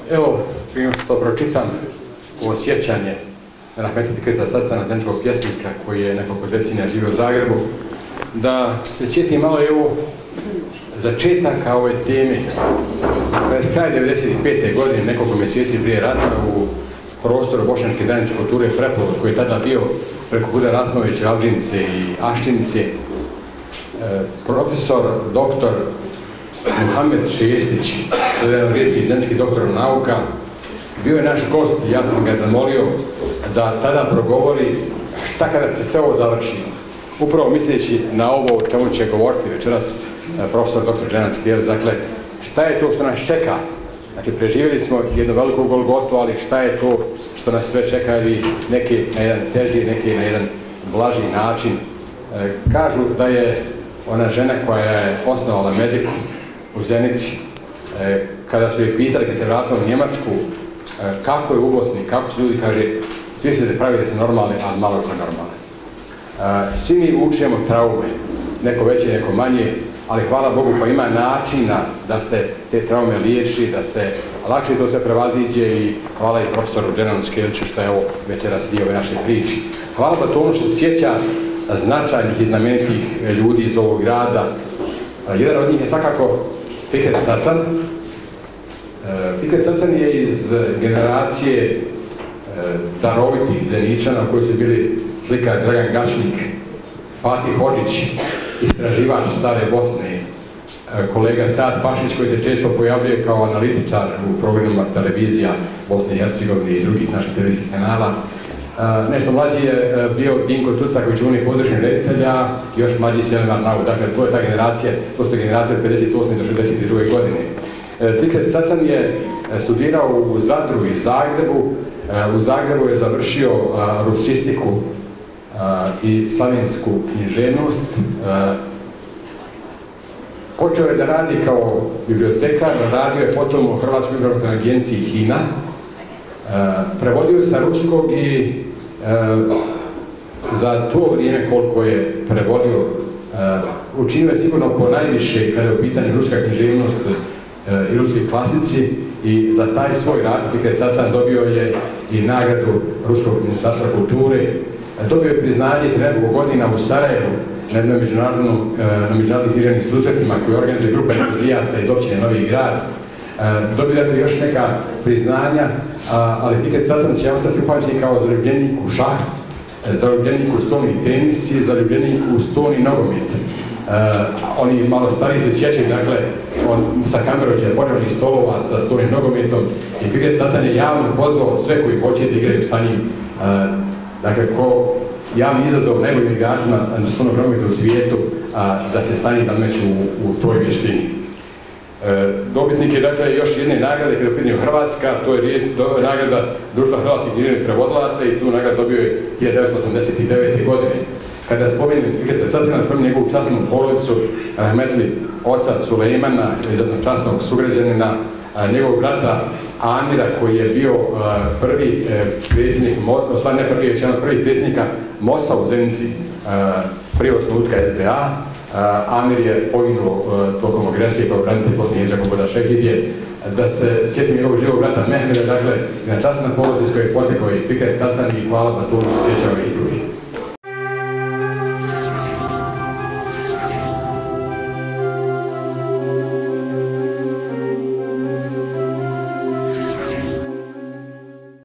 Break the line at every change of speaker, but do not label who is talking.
Evo, prije što pročitam ovo sjećanje Rahmetli Fikreta Sacana, zajedničkog pjesnika koji je nekoliko decenija živio u Zagrebu, da se sjetim malo i ovo začetaka ove teme. Pred kraj 1995. godine, nekoliko mjeseci prije rata, u prostoru Bošnjačke zajednice kulture Preporod, koji je tada bio preko Huda Rasnovića, Alžinice i Aštinice, profesor, doktor Muhamed Šestić, jedan rijetki zemljski doktor nauka, bio je naš gost i ja sam ga zamolio da tada progovori šta kada se sve ovo završi. Upravo misleći na ovo o čemu će govoriti večeras profesor dr. Dženan Skijelić, dakle, šta je to što nas čeka? Znači, preživjeli smo jednu veliku golgotu, ali šta je to što nas sve čeka, ili neke na jedan teži, neke na jedan blaži način. Kažu da je ona žena koja je osnovala Mediku u Zenici, kada su je pitali, kad se vratila u Njemačku, kako je u Bosni, kako su ljudi, kaže, svi se pravi da su normalni, ali malo ko normalni. Svi mi učimo traume, neko veće, neko manje, ali hvala Bogu pa ima načina da se te traume liječi, da se lakše to sve prevaziđe i hvala i profesoru Dženanu Skijeliću što je ovo večeras dio ove naše priči. Hvala Batonu što se sjeća značajnih i znamenitih ljudi iz ovog grada. Jedan od njih je svakako Fikret Sacan. Fikret Sacan je iz generacije darovitih Zeničana koji su bili slikar Dragan Gašnik, Fatih Hodžić, istraživač stare Bosne, kolega Sad Pašić koji se često pojavljuje kao analitičar u programima televizija Bosne i Hercegovine i drugih naših televizijskih kanala. Nešto mlađi je bio Dinko Tucaković, on je područni reditelja, još mlađi Selimar Nauk. Dakle, to je ta generacija, to su generacije od 58. do 62. godine. Fikret Sacan je studirao u Zadru i Zagrebu. U Zagrebu je završio rusistiku i slavensku književnost. Počeo je da radi kao bibliotekar, radio je potom u Hrvatskoj informativnoj agenciji HINA. Prevodio je sa ruskog i za to vrijeme koliko je prevodio učinio je sigurno po najviše kada je u pitanju ruska književnost i ruski klasici i za taj svoj rad Fikret Sacan dobio je i nagradu Ruskog ministarstva kulture. Dobio je priznanje prije nekoliko godina u Sarajevu na međunarodnim književnim susretima koje organizuje grupa entuzijasta iz općine Novi Grad. Dobio je još neka priznanja, ali Fikret Sacan će ostati upamćen kao zaljubljenik u šah, zaljubljenik u stolni tenis i zaljubljenik u stolni nogomet. Oni malo stariji se sjećaju, dakle, on sa kamerođe borbenih stolova sa stolnim nogometom i Fikret Sacan je javno pozvao sve koji hoće da igraju sa njim. Dakle, ko javni izazov najboljim igračima na stolnog nogometa u svijetu da se sa njim nadmeću u toj vještini. Dobitnik je, dakle, još jedne nagrade kada je u pitanju Hrvatska, to je nagrada Društva hrvatskih književnih prevodilaca i tu nagradu dobio je 1989. godine. Kada spominjem Fikreta Sacana, spominjem njegovu časnu porodicu, rahmetli oca Sulejmana, izuzetno časnog sugrađanina, njegovog brata Amira koji je bio prvi predsjednik, ne prvi, već jedan od prvih predsjednika MOS-a u Zenici prije osnutka SDA. Amir je poginuo tokom agresije kao branitelj poslije Hercegovine Šehidije. Da se sjetim njegovog živog brata Mehmeda, dakle, na časna porodica iz koje je potekao i Fikret Sacan i hvala Batonu se sjećao i drugi.